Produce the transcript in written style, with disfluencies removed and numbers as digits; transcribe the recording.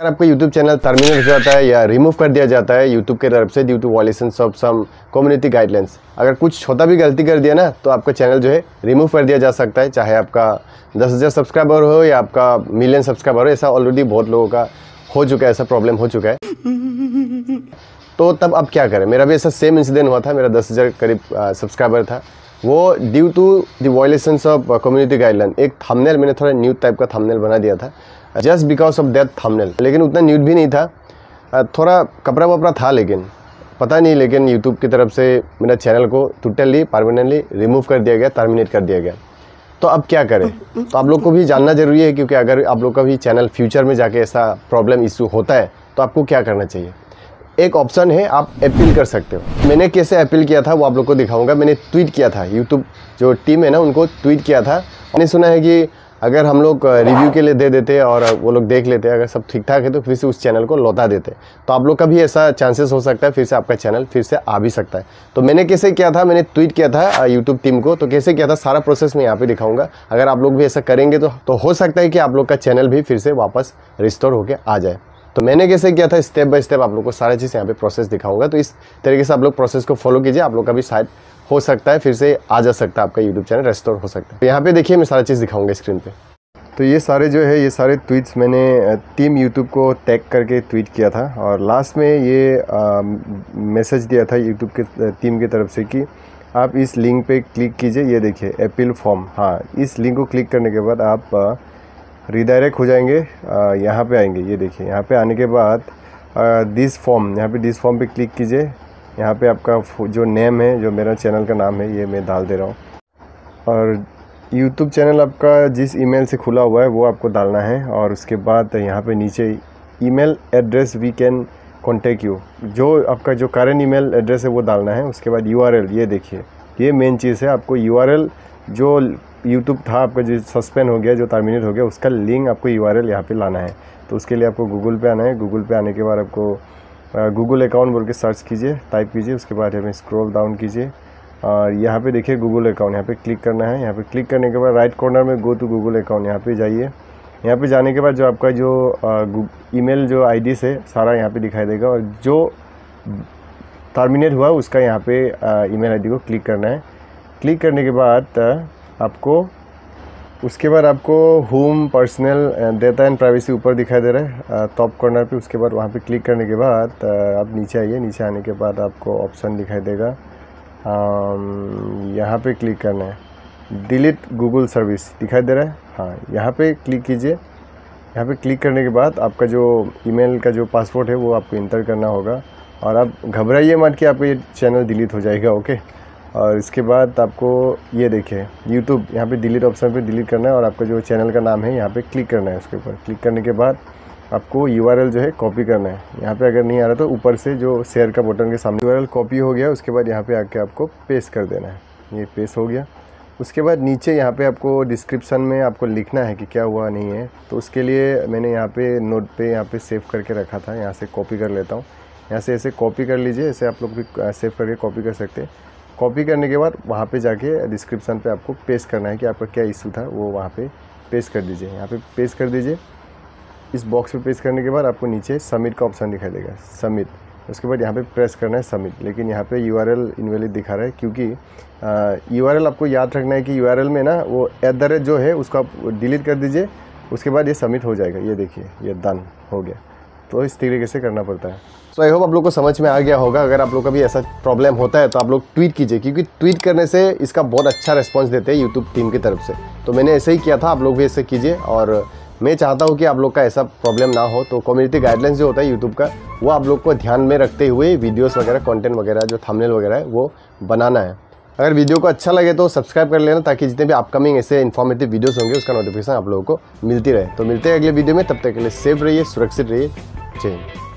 अगर आपका YouTube channel terminate हो जाता है या रिमूव कर दिया जाता है यूट्यूब के तरफ से due to violations of some community guidelines, अगर कुछ छोटा भी गलती कर दिया ना तो आपका चैनल जो है रिमूव कर दिया जा सकता है, चाहे आपका 10,000 सब्सक्राइबर हो या आपका मिलियन सब्सक्राइबर हो। ऐसा ऑलरेडी बहुत लोगों का हो चुका है, ऐसा प्रॉब्लम हो चुका है। तो तब अब क्या करें? मेरा भी ऐसा सेम इंसिडेंट हुआ था। मेरा 10,000 करीब सब्सक्राइबर था, वो due to the violations of community guideline. एक थंबनेल मैंने थोड़ा न्यूड टाइप का थंबनेल बना दिया था just because of that thumbnail, लेकिन उतना न्यूड भी नहीं था, थोड़ा कपड़ा वपड़ा था, लेकिन पता नहीं, लेकिन यूट्यूब की तरफ से मेरा चैनल को टोटली परमानेंटली रिमूव कर दिया गया, टर्मिनेट कर दिया गया। तो अब क्या करें? तो आप लोग को भी जानना जरूरी है, क्योंकि अगर आप लोग का भी चैनल फ्यूचर में जाके ऐसा प्रॉब्लम इशू होता है तो आपको क्या करना चाहिए। एक ऑप्शन है, आप अपील कर सकते हो। मैंने कैसे अपील किया था वो आप लोग को दिखाऊंगा। मैंने ट्वीट किया था, यूट्यूब जो टीम है ना उनको ट्वीट किया था। मैंने सुना है कि अगर हम लोग रिव्यू के लिए दे देते और वो लोग देख लेते, अगर सब ठीक ठाक है तो फिर से उस चैनल को लौटा देते। तो आप लोग का भी ऐसा चांसेस हो सकता है, फिर से आपका चैनल फिर से आ भी सकता है। तो मैंने कैसे किया था, मैंने ट्वीट किया था यूट्यूब टीम को, तो कैसे किया था सारा प्रोसेस मैं यहाँ पे दिखाऊंगा। अगर आप लोग भी ऐसा करेंगे तो हो सकता है कि आप लोग का चैनल भी फिर से वापस रिस्टोर होकर आ जाए। तो मैंने कैसे किया था स्टेप बाय स्टेप आप लोग को सारा चीज़ यहाँ पे प्रोसेस दिखाऊंगा। तो इस तरीके से आप लोग प्रोसेस को फॉलो कीजिए, आप लोग का भी शायद हो सकता है फिर से आ जा सकता है, आपका यूट्यूब चैनल रेस्टोर हो सकता है। तो यहाँ पे देखिए मैं सारा चीज़ दिखाऊंगा स्क्रीन पे। तो ये सारे जो है, ये सारे ट्वीट्स मैंने टीम यूट्यूब को टैग करके ट्वीट किया था, और लास्ट में ये मैसेज दिया था यूट्यूब के टीम की तरफ से कि आप इस लिंक पे क्लिक कीजिए। ये देखिए अपील फॉर्म, हाँ, इस लिंक को क्लिक करने के बाद आप रिडायरेक्ट हो जाएंगे, यहाँ पे आएंगे। ये देखिए यहाँ पे आने के बाद दिस फॉर्म, यहाँ पे दिस फॉर्म पे क्लिक कीजिए। यहाँ पे आपका जो नेम है, जो मेरा चैनल का नाम है, ये मैं डाल दे रहा हूँ। और यूट्यूब चैनल आपका जिस ईमेल से खुला हुआ है वो आपको डालना है, और उसके बाद यहाँ पे नीचे email address we can contact you, जो आपका जो करंट ईमेल एड्रेस है वो डालना है। उसके बाद यूआरएल, ये देखिए ये मेन चीज़ है, आपको यूआरएल जो यूट्यूब था आपका जो सस्पेंड हो गया, जो टर्मिनेट हो गया, उसका लिंक आपको यूआरएल यहाँ पे लाना है। तो उसके लिए आपको गूगल पे आना है। गूगल पे आने के बाद आपको गूगल अकाउंट बोल के सर्च कीजिए, टाइप कीजिए। उसके बाद हमें स्क्रॉल डाउन कीजिए और यहाँ पे देखिए गूगल अकाउंट, यहाँ पे क्लिक करना है। यहाँ पे क्लिक करने के बाद राइट कॉर्नर में गो टू गूगल अकाउंट, यहाँ पे जाइए। यहाँ पे जाने के बाद जो आपका जो ईमेल जो आईडी से सारा यहाँ पे दिखाई देगा, और जो टर्मिनेट हुआ उसका यहाँ पे ईमेल आईडी को क्लिक करना है। क्लिक करने के बाद आपको उसके बाद आपको home, personal, data and privacy ऊपर दिखाई दे रहा है टॉप कॉर्नर पे। उसके बाद वहाँ पे क्लिक करने के बाद आप नीचे आइए। नीचे आने के बाद आपको ऑप्शन दिखाई देगा, यहाँ पे क्लिक करना है, डिलीट गूगल सर्विस दिखाई दे रहा है, हाँ, यहाँ पे क्लिक कीजिए। यहाँ पे क्लिक करने के बाद आपका जो ईमेल का जो पासवर्ड है वो आपको इंटर करना होगा, और आप घबराइए मत कि आपका ये चैनल डिलीट हो जाएगा, ओके। और इसके बाद आपको ये देखिए यूट्यूब, यहाँ पे डिलीट ऑप्शन पे डिलीट करना है, और आपका जो चैनल का नाम है यहाँ पे क्लिक करना है। उसके ऊपर क्लिक करने के बाद आपको यूआरएल जो है कॉपी करना है। यहाँ पे अगर नहीं आ रहा तो ऊपर से जो शेयर का बटन के सामने यूआरएल कॉपी हो गया, उसके बाद यहाँ पे आके आपको पेस्ट कर देना है। ये पेस्ट हो गया। उसके बाद नीचे यहाँ पे आपको डिस्क्रिप्शन में आपको लिखना है कि क्या हुआ नहीं है। तो उसके लिए मैंने यहाँ पे नोट पे यहाँ पे सेव करके रखा था, यहाँ से कॉपी कर लेता हूँ। यहाँ से ऐसे कॉपी कर लीजिए, ऐसे आप लोग भी सेव करके कॉपी कर सकते हैं। कॉपी करने के बाद वहाँ पे जाके डिस्क्रिप्शन पे आपको पेस्ट करना है कि आपका क्या इशू था, वो वहाँ पे पेस्ट कर दीजिए। यहाँ पे पेस्ट कर दीजिए। इस बॉक्स पे पेस्ट करने के बाद आपको नीचे सबमिट का ऑप्शन दिखाई देगा, सबमिट। उसके बाद यहाँ पे प्रेस करना है सबमिट। लेकिन यहाँ पे यूआरएल इनवैलिड दिखा रहा है, क्योंकि यूआरएल आपको याद रखना है कि यूआरएल में ना वो @ जो है उसको आप डिलीट कर दीजिए। उसके बाद ये सबमिट हो जाएगा। ये देखिए ये डन हो गया। तो इस तरीके से करना पड़ता है। सो आई होप आप लोग को समझ में आ गया होगा। अगर आप लोग का भी ऐसा प्रॉब्लम होता है तो आप लोग ट्वीट कीजिए, क्योंकि ट्वीट करने से इसका बहुत अच्छा रिस्पॉन्स देते हैं यूट्यूब टीम की तरफ से। तो मैंने ऐसे ही किया था, आप लोग भी ऐसे कीजिए। और मैं चाहता हूँ कि आप लोग का ऐसा प्रॉब्लम ना हो। तो कम्युनिटी गाइडलाइंस जो होता है यूट्यूब का, वो आप लोग को ध्यान में रखते हुए वीडियोस वगैरह, कंटेंट वगैरह, जो थंबनेल वगैरह है वो बनाना है। अगर वीडियो को अच्छा लगे तो सब्सक्राइब कर लेना, ताकि जितने भी अपकमिंग ऐसे इन्फॉर्मेटिव वीडियोस होंगे उसका नोटिफिकेशन आप लोगों को मिलती रहे। तो मिलते हैं अगले वीडियो में, तब तक के लिए सेफ रहिए, सुरक्षित रहिए। जय हिंद।